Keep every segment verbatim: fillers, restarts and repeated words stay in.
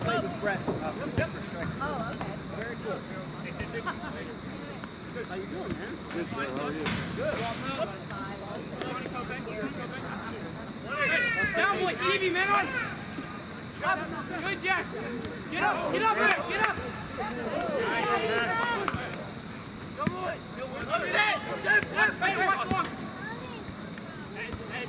played with Brett uh, from Pittsburgh Strikers. Oh, okay. Very cool. How you doing, man? Good, bro. How are you? Good. Down, boy. Stevie, man on. Up. Good, Jack. Get up. Get up there. Get up. Come on. Watch it. Watch long. Hey, hey.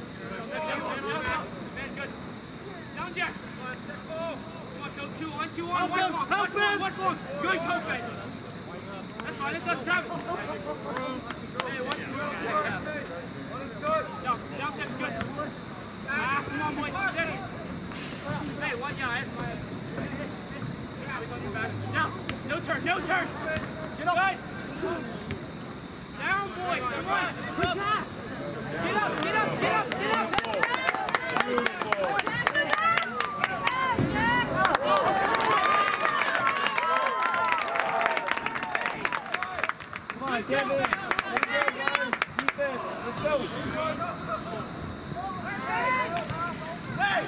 Man, good. Down, Jack. Come on, go two. One, two, one. Watch long. Watch long. Watch long. Good, Kobe. That's fine. Let's just grab it. Hey, watch it. Down, down, seven. Good. Ah, come on, boys. Steady. Hey, what? Yeah, I have my. He's on your back. Now, no turn. No turn. Get up. Right. Down, boys. Come on. Good job. Get up. Get up. Get up. Get up. Come on, Kevin. Defense. Let's go. Hey!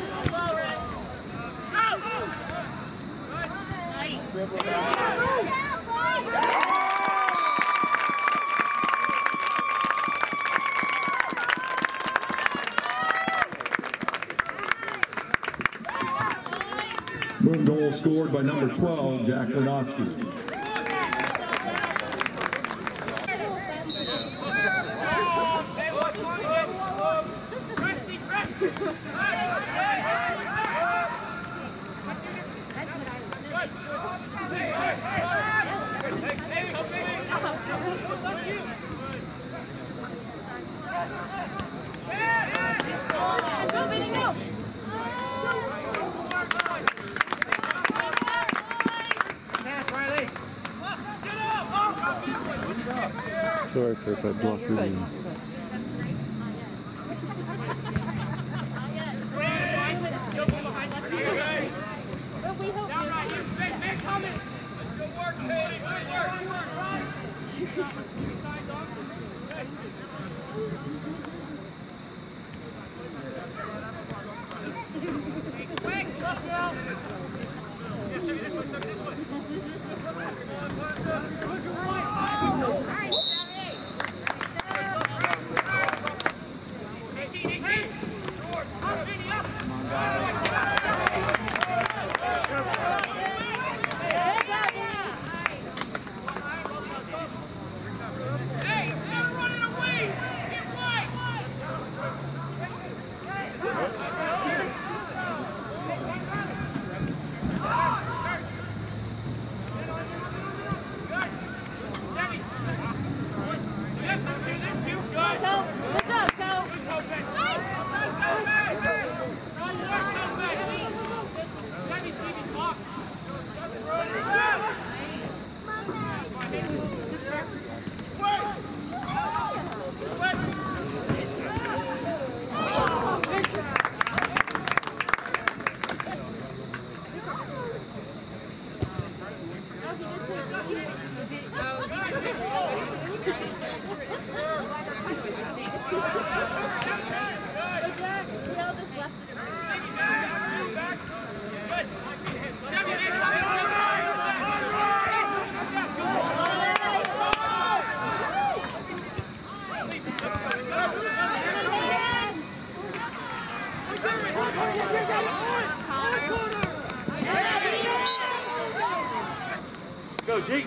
Moon goal scored by number twelve, Jack Lenowski. Sorry for if I blocked your name. Go, G.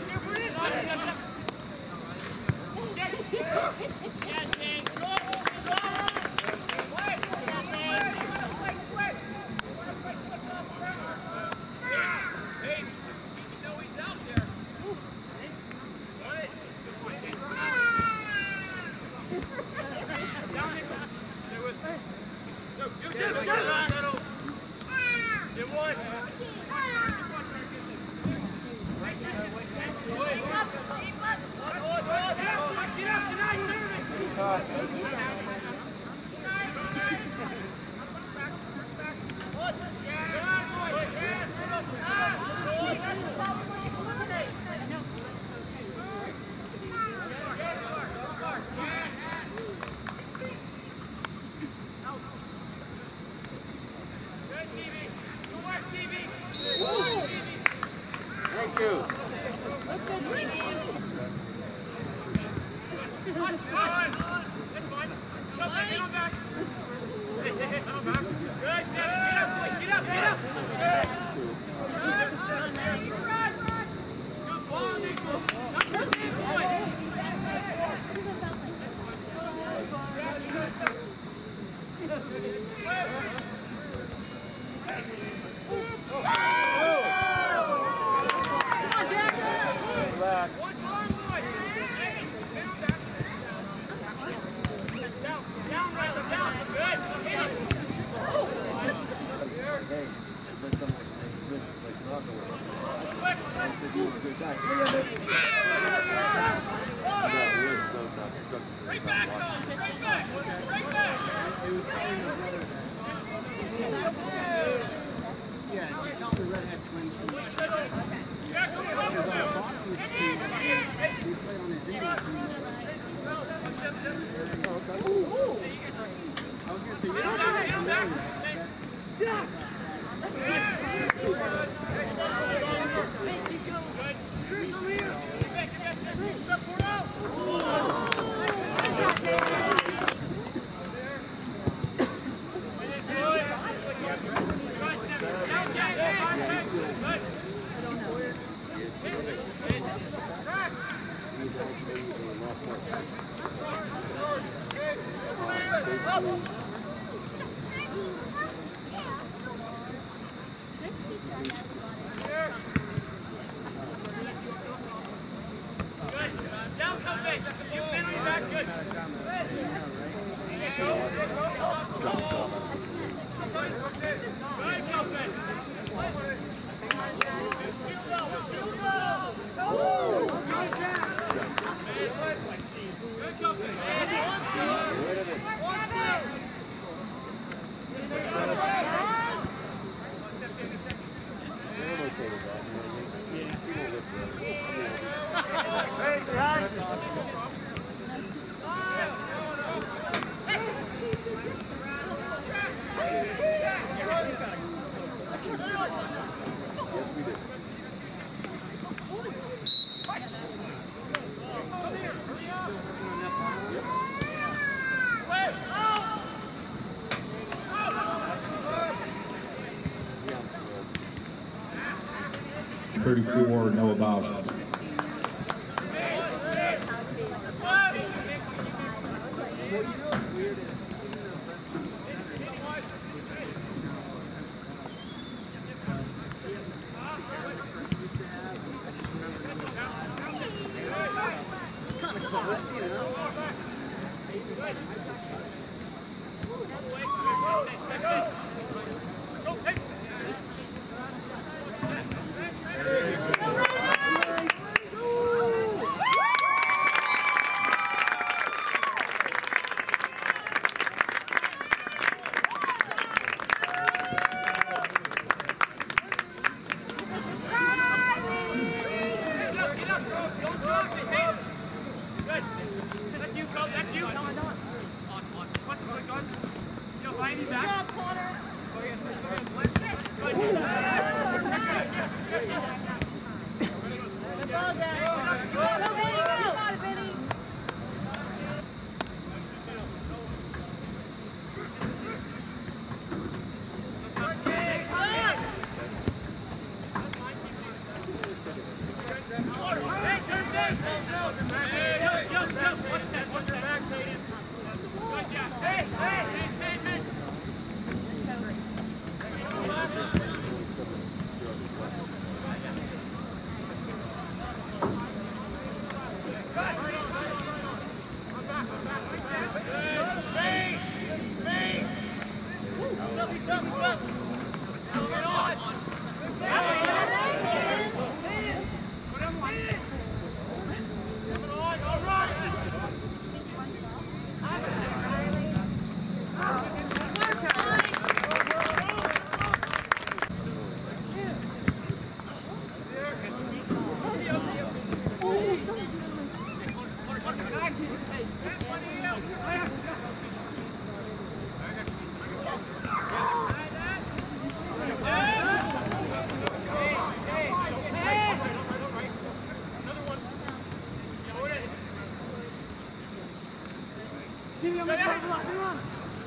Good, Stevie. Good work, Stevie. Yeah, just tell them the redhead twins from the street. Because our bottom was team, we played on his Indian team. I was going to say, you're not really familiar with that. Down, come base. You've been on your back, good. Go, go, go. Good, go, Ben. Good, go, thirty-four, Noah Bowser. Kind of close, you know. Jimmy, I'm going to come on, come on.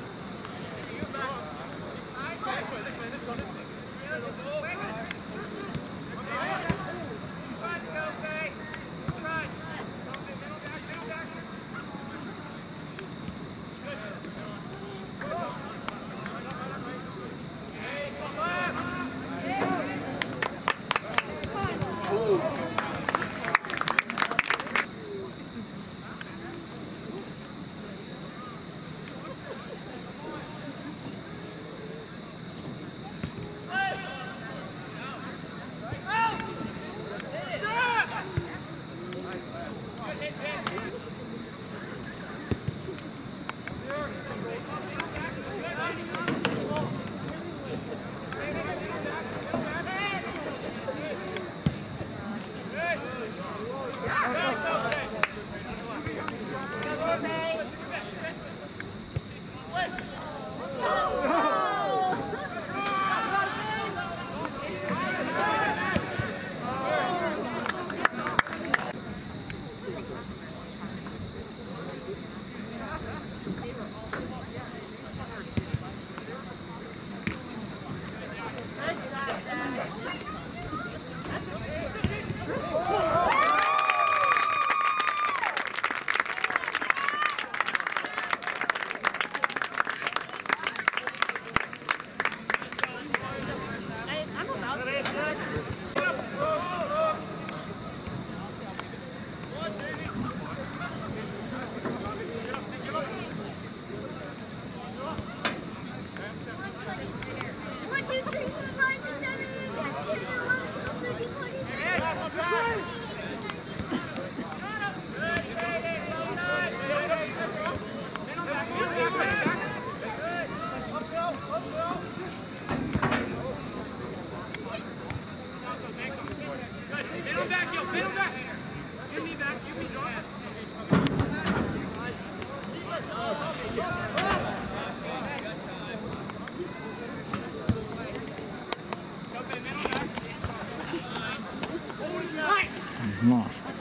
Lost.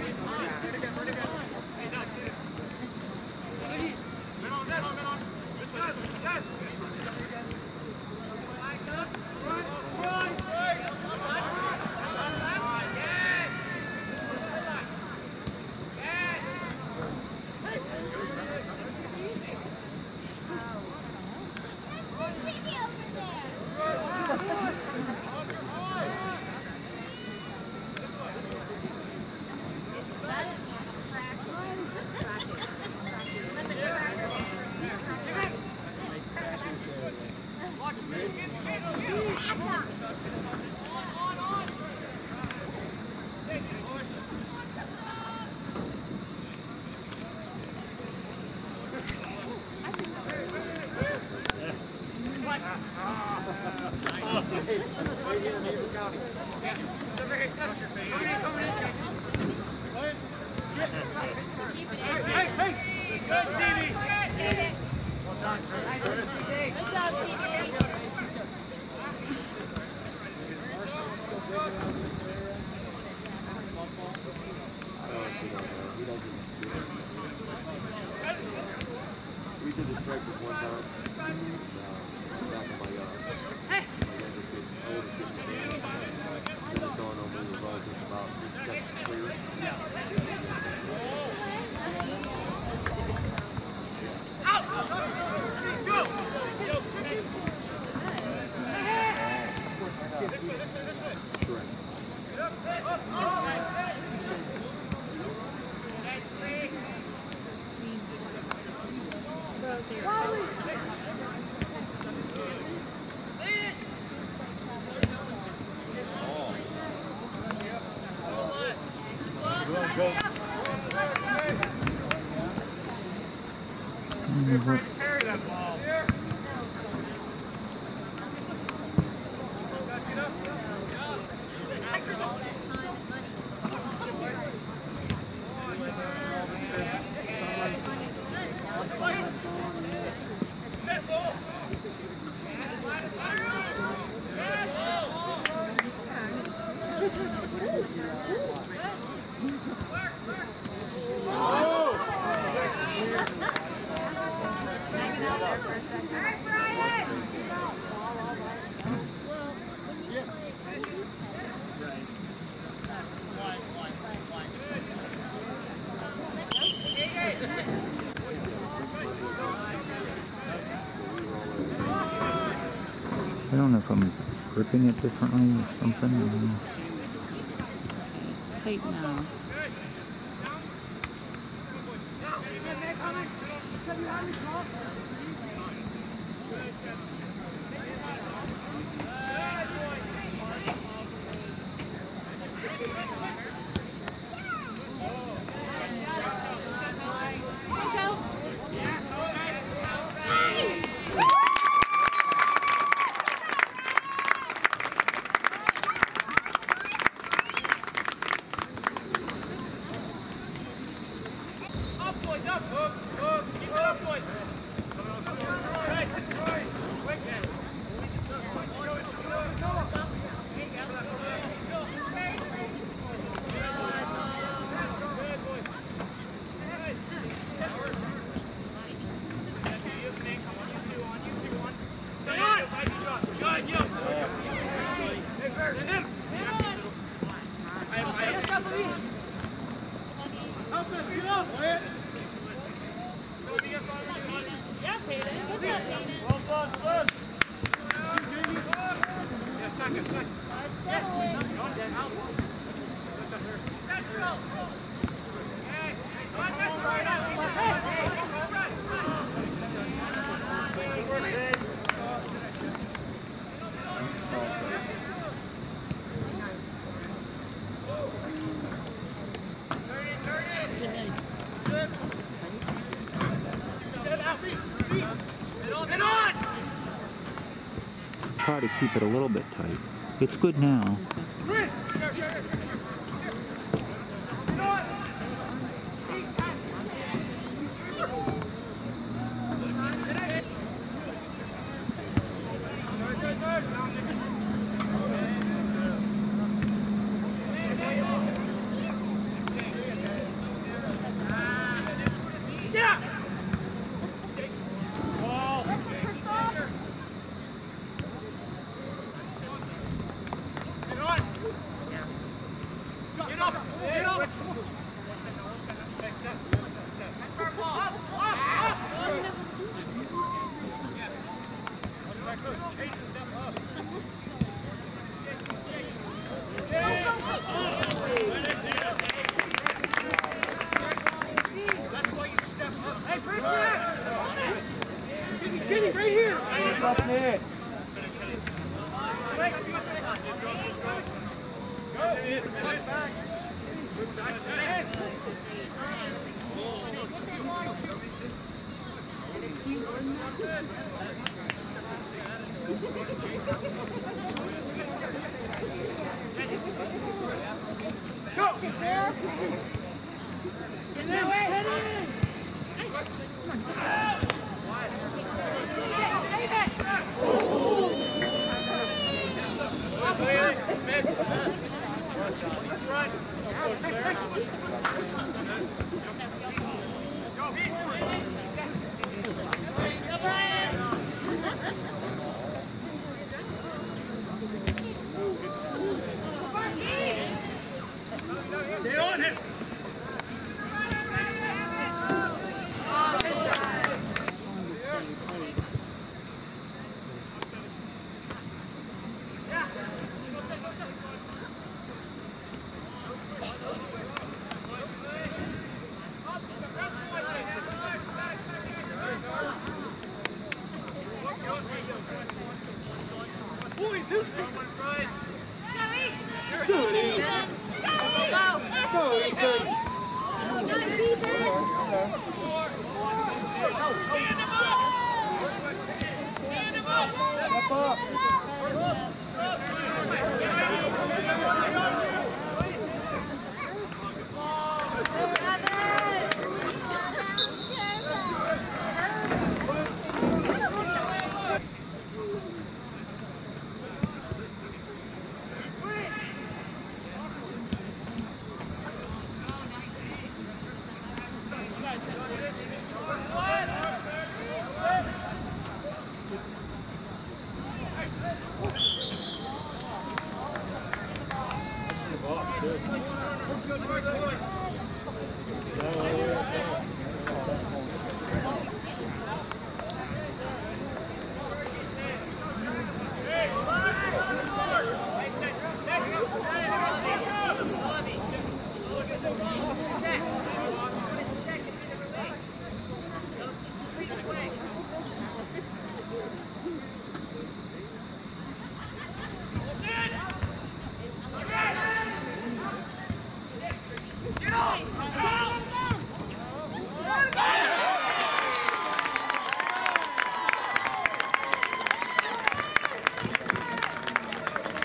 We did this practice one time. Uh, back in my yard. My younger kid, older kid, he was going on me. It was all just about just checking clear. Out! Go! This way, this way, this way. Correct. Go. You're trying to carry that ball. I don't know if I'm gripping it differently or something. I don't know. It's tight now. Try to keep it a little bit tight. It's good now.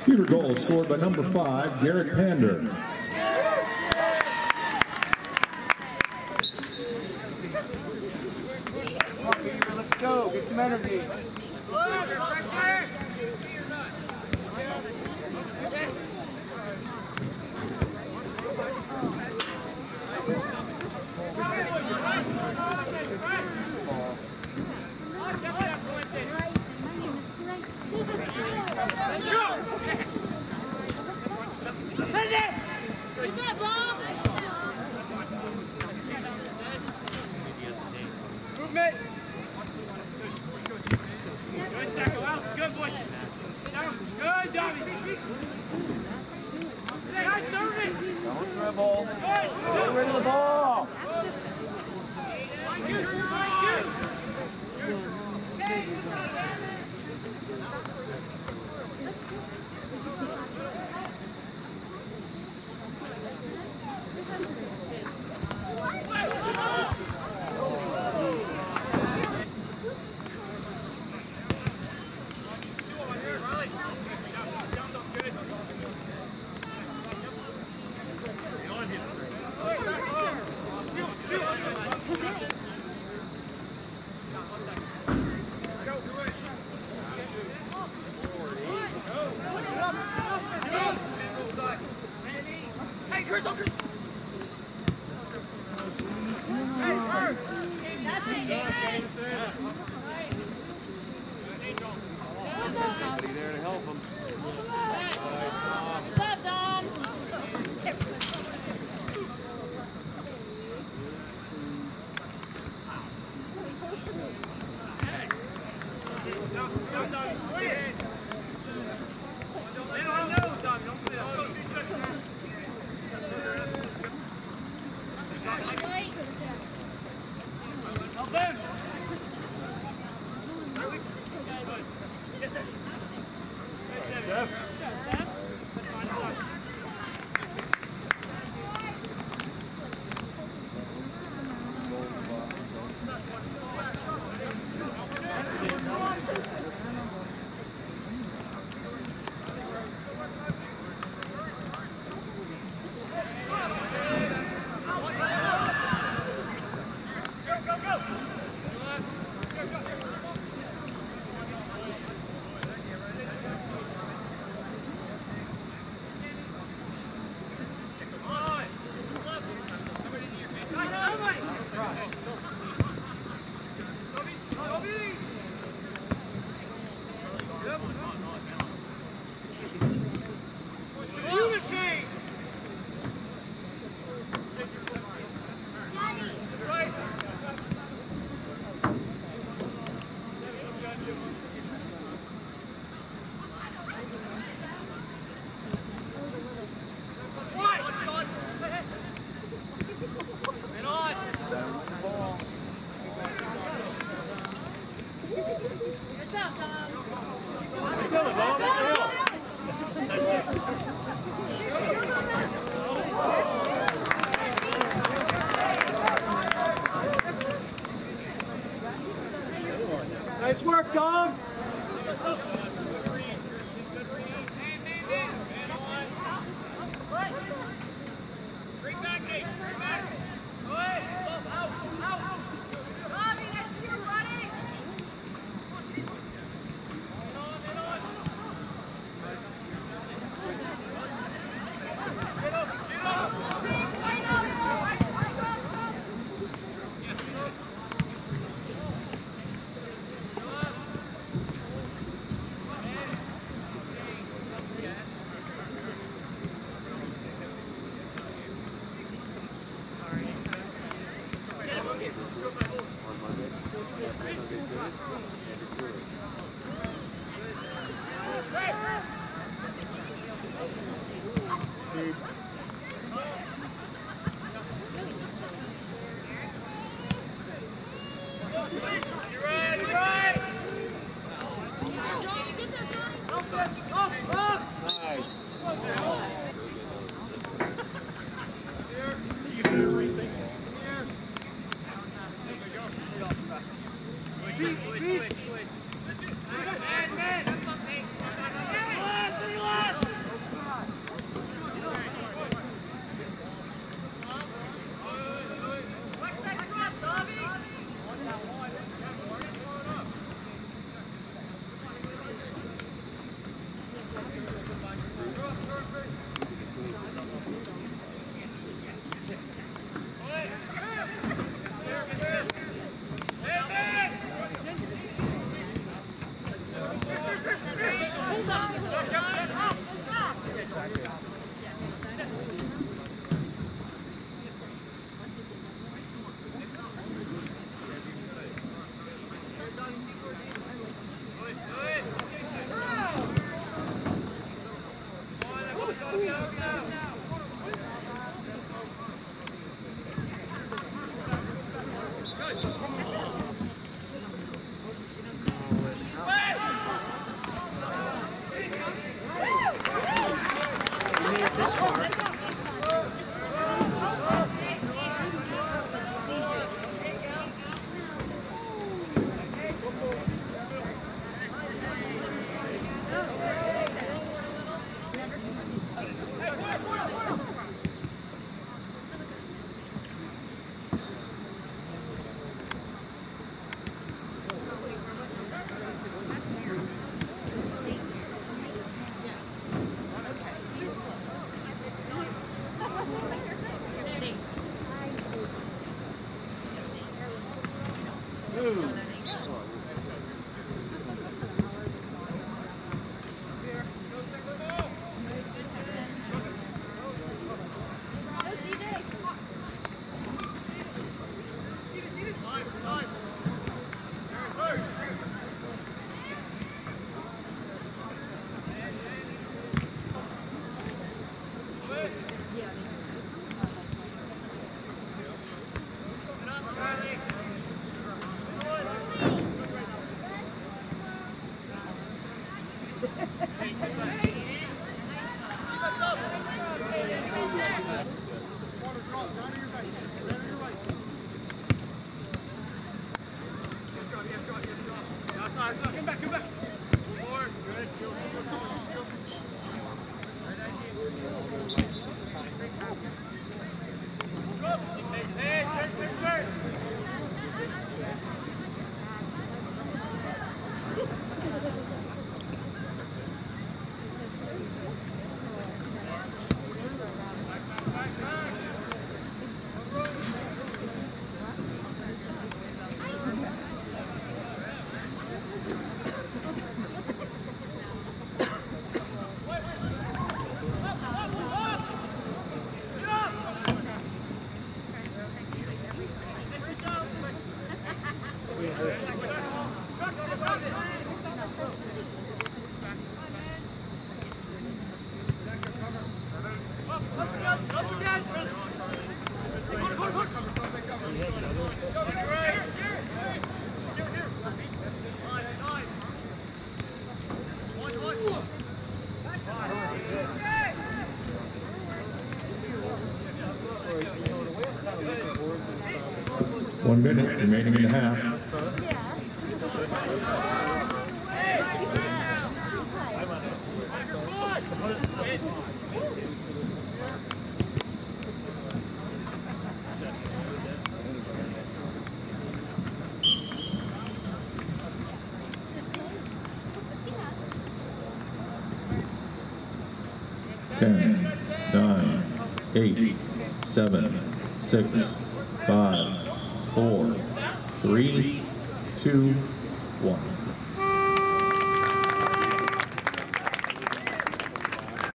Beaver goal scored by number five, Garrett Pander. Come on, Beaver, let's go. Get some energy. Movement. Good tackle, Alex. Good, boys. Good, Dobby. Nice serving. Don't dribble. Get rid of the ball. Hey, Chris, on Chris. Hey, Bird. That's it. Somebody there to help him. What's up, Dom? Yes, sir. Seven. Seven. Nice work, Dom. Bring back, Nate. Bring back. Go ahead. Out. Out. Bobby, that's you, buddy. Get on, get on. Get up, get up. Wait up. Man, man. One minute remaining in the half. Ten, nine, eight, seven, six, five, four, three, two, one.